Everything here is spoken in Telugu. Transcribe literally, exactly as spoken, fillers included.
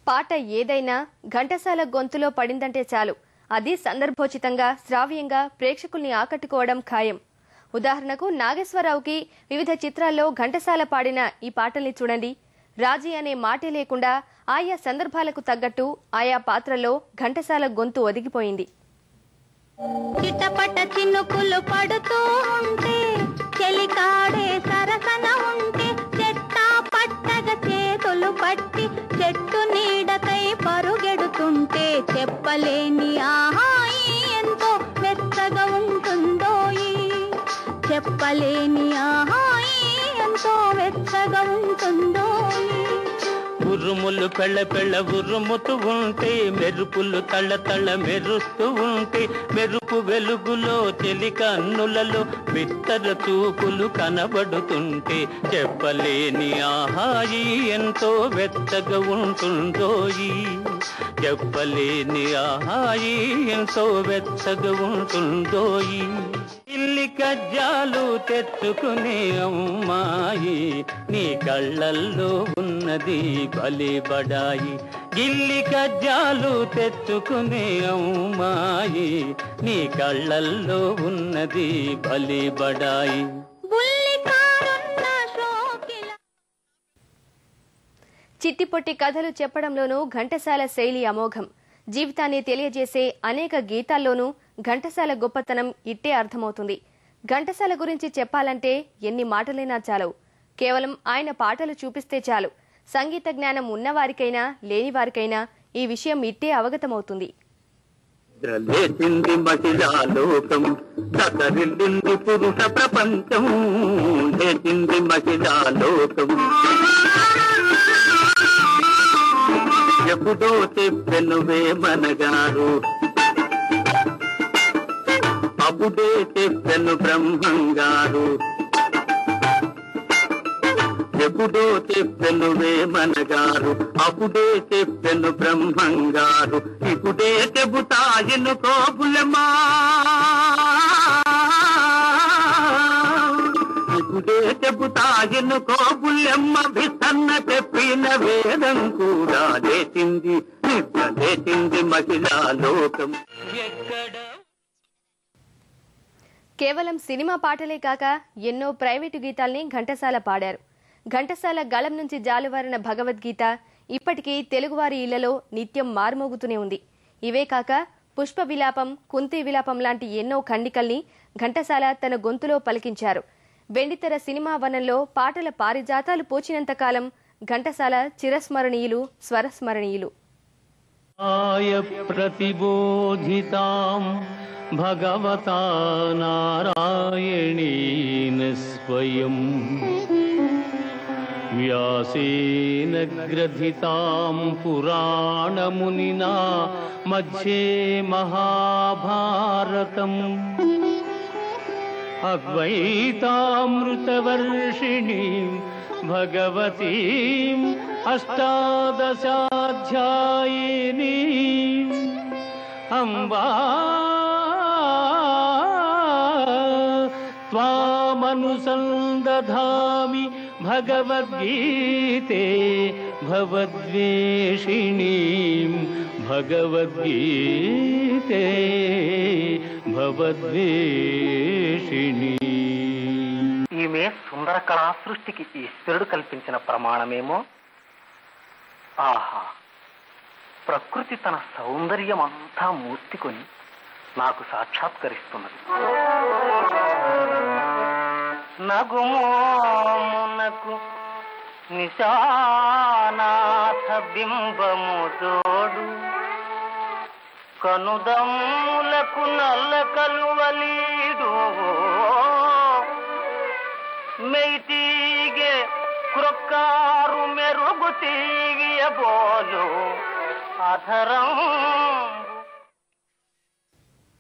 పాట ఏదైనా ఘంటసాల గొంతులో పడిందంటే చాలు అది సందర్భోచితంగా శ్రావ్యంగా ప్రేక్షకుల్ని ఆకట్టుకోవడం ఖాయం. ఉదాహరణకు నాగేశ్వరరావుకి వివిధ చిత్రాల్లో ఘంటసాల పాడిన ఈ పాటల్ని చూడండి. రాజీ అనే మాటే లేకుండా ఆయా సందర్భాలకు తగ్గట్టు ఆయా పాత్రల్లో ఘంటసాల గొంతు ఒదిగిపోయింది. చిట్టపట చినుకులు పడుతూ ఉంటే చెలికాడే సరసన ఉంటే చెట్టా పట్టగ చేతులు పట్టి చెట్టు నీడకై పరుగెడుతుంటే చెప్పలేని ఆహాయి ఎంతో వెచ్చగా ఉంటుందోయి. చెప్పలేని ఆహాయి ఎంతో వెచ్చగా ఉంటుందోయి. ఉరుములు పెళ్ళ పెళ్ళ ఉరుముతూ ఉంటే మెరుపులు తళ్ళ తళ్ళ మెరుస్తూ ఉంటే మెరుపు వెలుగులో చెలి కన్నులలో బిత్తర చూపులు కనబడుతుంటే చెప్పలేని ఆహాయి ఎంతో వెచ్చగా ఉంటుందోయి. చెప్పలేని ఆహాయి ఎంతో వెచ్చగా ఉంటుందోయి. ఇల్లి కజ్జాలు తెచ్చుకునే అమ్మాయి నీ కళ్ళల్లో ఉన్నది భలే బడాయి. గిల్లి కజ్జాలు తెచ్చుకునే అమ్మాయి నీ కళ్ళల్లో ఉన్నది భలే బడాయి. చిట్టిపొట్టి కథలు చెప్పడంలోనూ ఘంటసాల శైలి అమోఘం. జీవితాన్ని తెలియజేసే అనేక గీతాల్లోనూ ఘంటసాల గొప్పతనం ఇట్టే అర్థమవుతుంది. ఘంటసాల గురించి చెప్పాలంటే ఎన్ని మాటలైనా చాలవు. కేవలం ఆయన పాటలు చూపిస్తే చాలు. సంగీత జ్ఞానం ఉన్నవారికైనా లేనివారికైనా ఈ విషయం ఇట్టే అవగతమవుతుంది. పురుష ప్రపంచం లేచింది మహిళాలోకం. ఎప్పుడో చెప్పెను వేమనగారు అప్పుడే చెప్పెను బ్రహ్మంగారు. ఎప్పుడో చెప్పెను వేమనగారు అప్పుడే చెప్పెను బ్రహ్మంగారు. ఇప్పుడే చెబుతాయను కోపులమా ఇప్పుడే చెబుతాయను కోపులమ్మ విసన్న చెప్పిన వేదం కూడా లేచింది లేచింది మహిళా లోకం. ఎక్కడ కేవలం సినిమా పాటలే కాక ఎన్నో ప్రైవేటు గీతాల్ని ఘంటసాల పాడారు. ఘంటసాల గళం నుంచి జాలువారిన భగవద్గీత ఇప్పటికీ తెలుగువారి ఇళ్లలో నిత్యం మారుమోగుతూనే ఉంది. ఇవే కాక పుష్ప విలాపం, కుంతి విలాపం లాంటి ఎన్నో ఖండికల్ని ఘంటసాల తన గొంతులో పలికించారు. వెండితెర సినిమా వనంలో పాటల పారిజాతాలు పోచినంత కాలం ఘంటసాల చిరస్మరణీయులు, స్వరస్మరణీయులు. ప్రతిబోధితాం భగవతా నారాయణేన స్వయం వ్యాసేన గ్రథితాం పురాణమునినా మధ్యే మహాభారతం అద్వైతామృతవర్షిణీం భగవతీం అష్టాదశాధ్యాయినీం అంబా త్వామనుసందధామి భగవద్గీతే భవద్వేషిణీం భగవద్గీతే భవద్వేషిణీ. ఈమె సుందర కళా సృష్టికి ఈశ్వరుడు కల్పించిన ప్రమాణమేమో. ఆహా, ప్రకృతి తన సౌందర్యం అంతా మూర్తికొని నాకు సాక్షాత్కరిస్తున్నది. నగుమోమునకు నిశానాథ బింబము తోడు కనుదమ్ములకు నల్ల కలువలీడు మెయిటీగే క్రొక్కారు మెరుగు తీగియ బోలు అధరం